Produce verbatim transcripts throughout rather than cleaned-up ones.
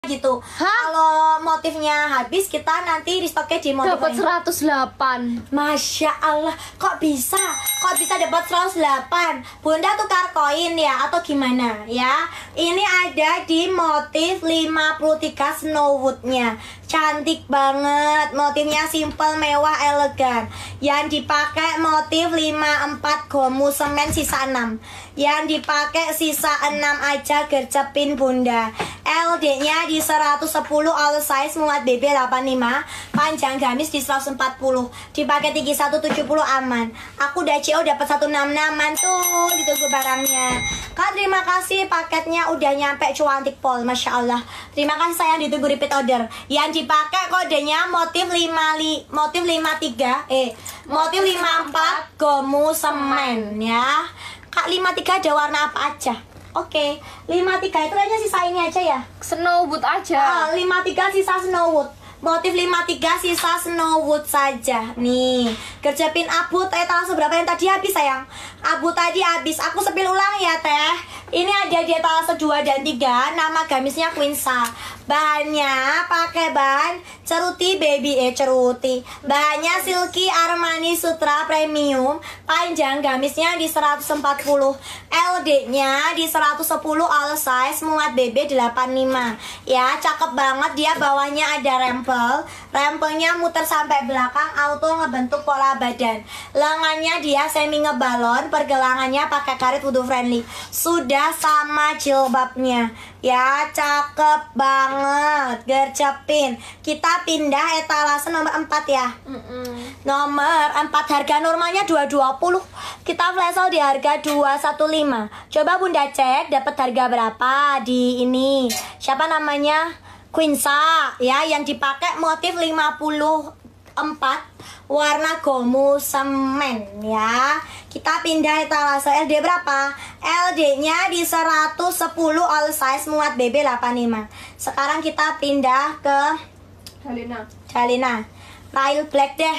gitu. Kalau motifnya habis, kita nanti restoknya di motif dapat seratus delapan. Masya Allah, kok bisa? Kok bisa dapat seratus delapan? Bunda tukar koin ya atau gimana ya? Ini ada di motif lima puluh tiga Snowwood-nya. Cantik banget, motifnya simple, mewah, elegan. Yang dipakai motif lima puluh empat gomu semen sisa enam. Yang dipakai sisa enam aja, gercepin Bunda. L D-nya di seratus sepuluh, all size, muat B B delapan puluh lima, panjang gamis di seratus empat puluh. Dipakai tinggi seratus tujuh puluh aman. Aku udah C O dapat seratus enam puluh enam aman tuh, ditunggu barangnya. Kak, terima kasih, paketnya udah nyampe, cuantik pol, Masya Allah. Terima kasih sayang, ditunggu repeat order. Yang dipakai kodenya motif lima li, motif lima puluh tiga eh motif lima puluh empat gomu semen ya. Kak, lima puluh tiga ada warna apa aja? Oke, okay. lima puluh tiga itu kayaknya sisa ini aja ya. Snowwood aja. Ah, lima puluh tiga sisa Snowwood. Motif lima puluh tiga sisa Snowwood saja. Nih, gercepin abu etalase berapa yang tadi habis sayang? Abu tadi habis. Aku sepil ulang ya teh. Ini ada di etalase dua dan tiga. Nama gamisnya Quinsa. Bahannya pakai bahan ceruti baby eh ceruti. Bahannya silky Armani Sutra premium. Panjang gamisnya di seratus empat puluh. L D-nya di seratus sepuluh, all size, muat B B delapan puluh lima. Ya, cakep banget dia, bawahnya ada rempel. Rempelnya muter sampai belakang, auto ngebentuk pola badan. Lengannya dia semi ngebalon, pergelangannya pakai karet wudhu friendly. Sudah sama jilbabnya. Ya, cakep banget, gercepin. Kita pindah etalase nomor empat ya. Mm-mm. Nomor empat, harga normalnya dua ratus dua puluh. Kita flash sale di harga dua ratus lima belas. Coba Bunda cek dapat harga berapa di ini. Siapa namanya? Quinsa ya, yang dipakai motif lima puluh empat warna gomu semen ya. Kita pindah etalase L D berapa? L D-nya di seratus sepuluh, all size, muat B B delapan puluh lima. Sekarang kita pindah ke Dalina. Dalina. Rail black deh.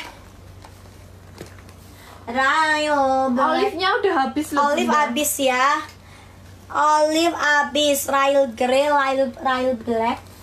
Rail black. Olive-nya udah habis loh. Olive habis ya. Olive habis. Rail grey, rail rail black.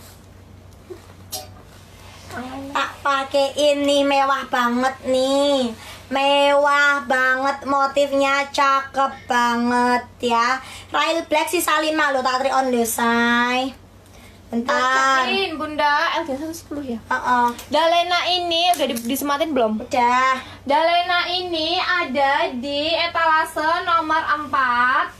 Tak pakai ini, mewah banget nih. Mewah banget, motifnya cakep banget ya. Rail black sisa lima loh, tak tri on deh say. Bentar. Gercepin Bunda, L D seratus sepuluh ya. Uh -uh. Dalena ini udah di- disematin belum? Udah. Dalena ini ada di etalase nomor empat.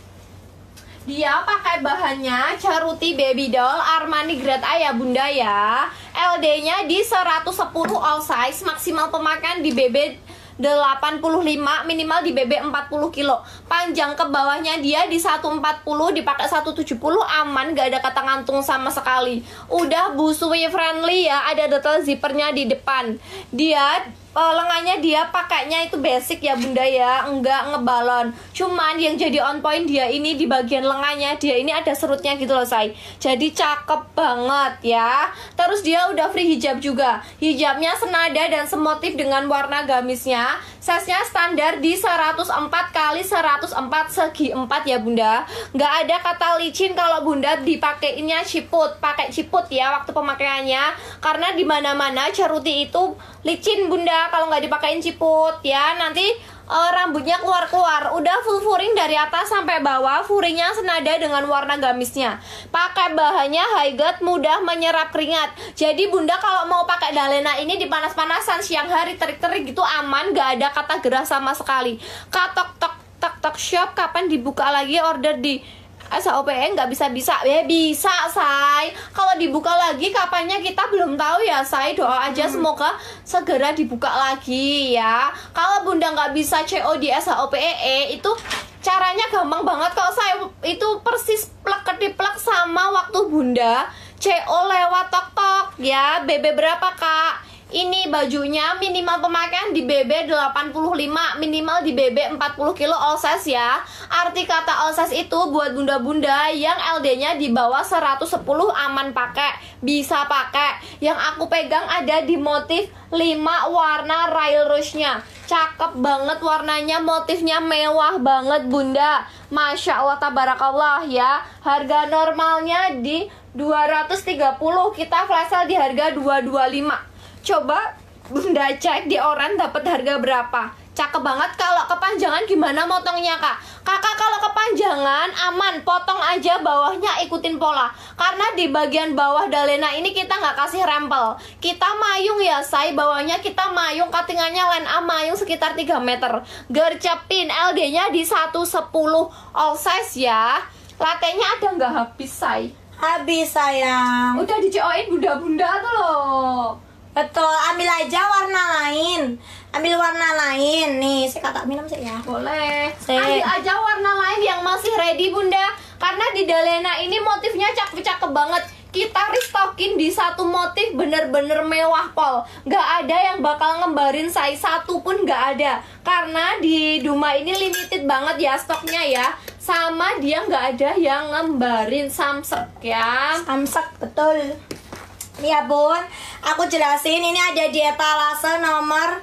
Dia pakai bahannya Ceruti Baby Doll Armani Grade A ya Bunda ya. L D-nya di seratus sepuluh, all size, maksimal pemakaian di B B delapan puluh lima, minimal di B B empat puluh kilo. Panjang ke bawahnya dia di seratus empat puluh, dipakai seratus tujuh puluh, aman, gak ada kata ngantung sama sekali. Udah busui friendly ya, ada detail zippernya di depan. Dia Uh, lengannya dia pakainya itu basic ya Bunda ya, enggak ngebalon. Cuman yang jadi on point dia ini di bagian lengannya, dia ini ada serutnya gitu loh say. Jadi cakep banget ya. Terus dia udah free hijab juga. Hijabnya senada dan semotif dengan warna gamisnya. Size-nya standar di seratus empat kali seratus empat segi empat ya Bunda. Nggak ada kata licin kalau Bunda dipakainya ciput. Pakai ciput ya waktu pemakaiannya. Karena di mana-mana Ceruti itu licin Bunda kalau nggak dipakein ciput ya. Nanti uh, rambutnya keluar-keluar. Udah full furing dari atas sampai bawah. Furingnya senada dengan warna gamisnya. Pakai bahannya high guard, mudah menyerap keringat. Jadi Bunda kalau mau pakai Dalena ini di panas-panasan siang hari terik-terik gitu aman, nggak ada kata gerah sama sekali. Katok tok tok tok shop kapan dibuka lagi order di S H O P E nggak bisa-bisa ya, bisa say. Kalau dibuka lagi kapannya kita belum tahu ya say. Doa aja semoga segera dibuka lagi ya. Kalau Bunda nggak bisa C O di S H O P E itu caranya gampang banget kok say. Itu persis plek ketiplek sama waktu Bunda C O lewat tok tok ya. B B berapa kak? Ini bajunya minimal pemakaian di B B delapan puluh lima, minimal di B B empat puluh kilo all size ya. Arti kata all size itu buat bunda-bunda yang L D-nya di bawah seratus sepuluh aman pakai, bisa pakai. Yang aku pegang ada di motif lima warna Royal Rouge-nya. Cakep banget warnanya, motifnya mewah banget bunda. Masya Allah tabarakallah ya. Harga normalnya di dua ratus tiga puluh, kita flash sale di harga dua ratus dua puluh lima. Coba bunda cek di Oran dapat harga berapa. Cakep banget. Kalau kepanjangan gimana motongnya kak? Kakak kalau kepanjangan aman, potong aja bawahnya, ikutin pola. Karena di bagian bawah dalena ini kita nggak kasih rempel, kita mayung ya say. Bawahnya kita mayung, cuttingannya line A mayung sekitar tiga meter. Gercepin, L D-nya di seratus sepuluh all size ya. Latenya ada nggak habis say? Habis sayang. Udah di C O-in bunda-bunda tuh loh. Betul, ambil aja warna lain. Ambil warna lain. Nih, saya kata minum sih ya. Boleh. Sik. Ambil aja warna lain yang masih ready bunda. Karena di dalena ini motifnya cakep-cakep banget. Kita restockin di satu motif bener-bener mewah pol. Gak ada yang bakal ngembarin size satu pun gak ada. Karena di Duma ini limited banget ya stoknya ya. Sama dia gak ada yang ngembarin samsek ya. Samsak, betul. Ya bun, aku jelasin ini ada di etalase nomor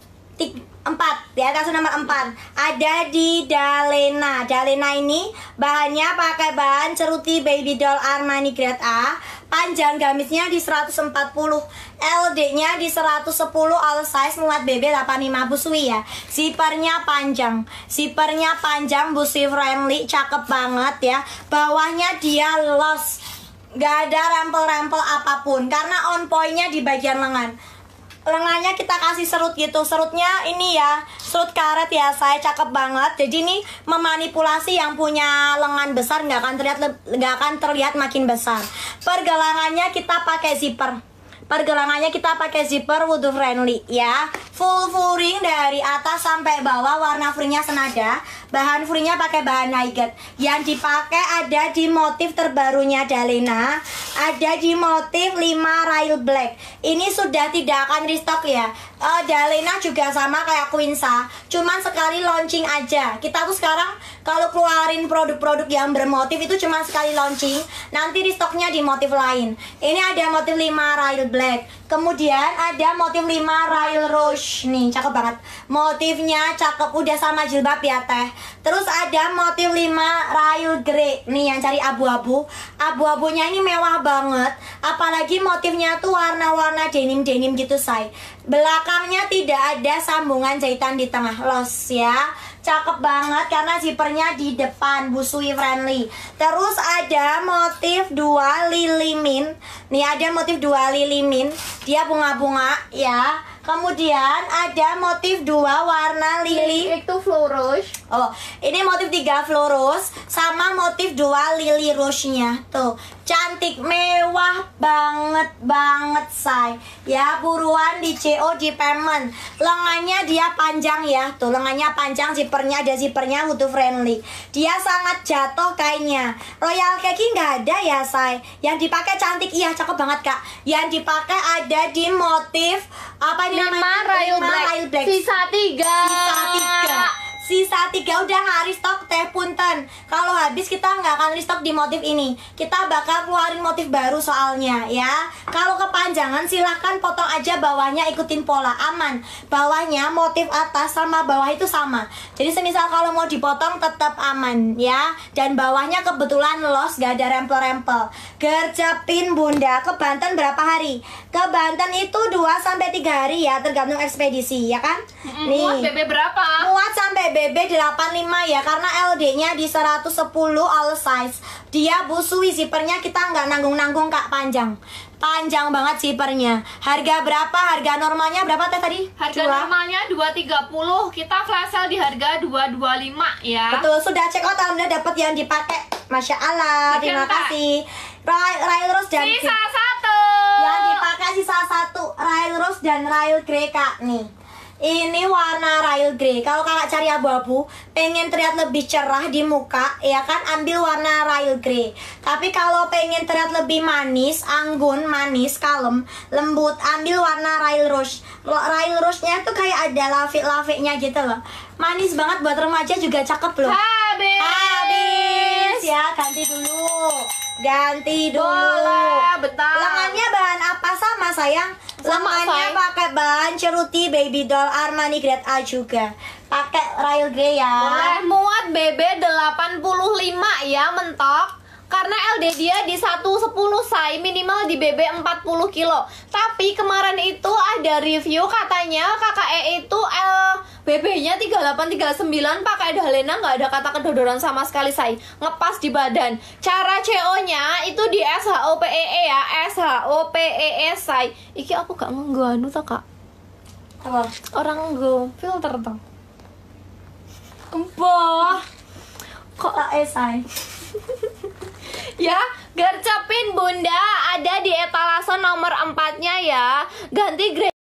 empat, di etalase nomor empat. Ada di Dalena. Dalena ini bahannya pakai bahan ceruti baby doll Armani grade A. Panjang gamisnya di seratus empat puluh, L D-nya di seratus sepuluh all size, muat B B delapan puluh lima busui ya. Zippernya panjang, zippernya panjang, busi friendly, cakep banget ya. Bawahnya dia los, gak ada rempel-rempel apapun karena on point-nya di bagian lengan. Lengannya kita kasih serut gitu. Serutnya ini ya, serut karet ya, saya cakep banget. Jadi ini memanipulasi yang punya lengan besar, nggak akan terlihat nggak akan terlihat makin besar. Pergelangannya kita pakai zipper. Pergelangannya kita pakai zipper wudhu friendly ya. Full furing dari atas sampai bawah, warna furingnya senada. Bahan furingnya pakai bahan Naiget. Yang dipakai ada di motif terbarunya Dalena, ada di motif lima Rail Black. Ini sudah tidak akan restock ya. uh, Dalena juga sama kayak Quinsa, cuman sekali launching aja. Kita tuh sekarang kalau keluarin produk-produk yang bermotif itu cuma sekali launching, nanti restocknya di motif lain. Ini ada motif lima Rail Black, kemudian ada motif lima Rail Rouge. Nih cakep banget, motifnya cakep, udah sama jilbab ya teh. Terus ada motif lima Rail Grey. Nih yang cari abu-abu, abu-abunya ini mewah banget. Apalagi motifnya tuh warna-warna denim-denim gitu say. Belakangnya tidak ada sambungan jahitan di tengah, los ya. Cakep banget karena zippernya di depan, busui friendly. Terus ada motif dua lili min. Nih ada motif dua lili min, dia bunga-bunga ya. Kemudian ada motif dua warna lili. Itu flow rouge. Oh, ini motif tiga floros sama motif dua lili rouge-nya. Tuh, cantik, mewah banget banget say. Ya, buruan di C O di payment. Lengannya dia panjang ya. Tuh, lengannya panjang, zippernya ada zippernya, wudhu friendly. Dia sangat jatuh kainnya. Royal Keki nggak ada ya say. Yang dipakai cantik, iya cakep banget kak. Yang dipakai ada di motif apa ini lima namanya? Rail Lima Black. Rail Black. Sisa tiga. Sisa tiga. Sisa tiga udah nggak restock teh punten. Kalau habis kita nggak akan restock di motif ini. Kita bakal keluarin motif baru soalnya ya. Kalau kepanjangan silahkan potong aja bawahnya, ikutin pola, aman. Bawahnya motif atas sama bawah itu sama. Jadi semisal kalau mau dipotong tetap aman ya. Dan bawahnya kebetulan los, gak ada rempel-rempel. Gercepin bunda. Ke Banten berapa hari? Ke Banten itu dua sampai tiga hari ya, tergantung ekspedisi ya kan. Nih. Muat B B berapa? Muat sampai B B delapan puluh lima ya, karena L D-nya di seratus sepuluh all size. Dia busui, zippernya kita nggak nanggung-nanggung kak, panjang. Panjang banget zippernya. Harga berapa? Harga normalnya berapa teh tadi? Harga Dua. normalnya dua ratus tiga puluh. Kita flash sale di harga dua ratus dua puluh lima ya. Betul, sudah check out, alhamdulillah dapat yang dipakai. Masya Allah, Bikin, terima Kak. kasih. Rail, Rail Rose dan Sisa satu. yang dipakai sisa satu, Rail Rose dan Rail Grey kak nih. Ini warna royal grey. Kalau kakak cari abu-abu, pengen terlihat lebih cerah di muka, ya kan, ambil warna royal grey. Tapi kalau pengen terlihat lebih manis, anggun, manis, kalem, lembut, ambil warna royal rose. Royal rose-nya tuh kayak ada lafik-lafiknya gitu loh. Manis banget, buat remaja juga cakep loh. Habis. Habis ya, ganti dulu. Ganti dulu. Boleh, betul. Lengannya bahan apa sama sayang? Sama, Lengannya say. pakai bahan ceruti baby doll Armani grade A juga. Pakai royal grey ya. Boleh muat B B delapan puluh lima ya mentok. Karena L D dia di seratus sepuluh say, minimal di B B empat puluh kilo. Tapi kemarin itu ada review katanya kakak E itu L B B-nya tiga delapan tiga sembilan pakai Dalena, nggak ada kata kedodoran sama sekali say. Ngepas di badan. Cara C O-nya itu di S H O P E E ya, S H O P E E say. Iki aku gak ngganu ta kak? Apa? Orang nggo filter tuh. Empah. Kok Tak esai. ya, gercepin bunda ada di etalase nomor empatnya ya. Ganti grade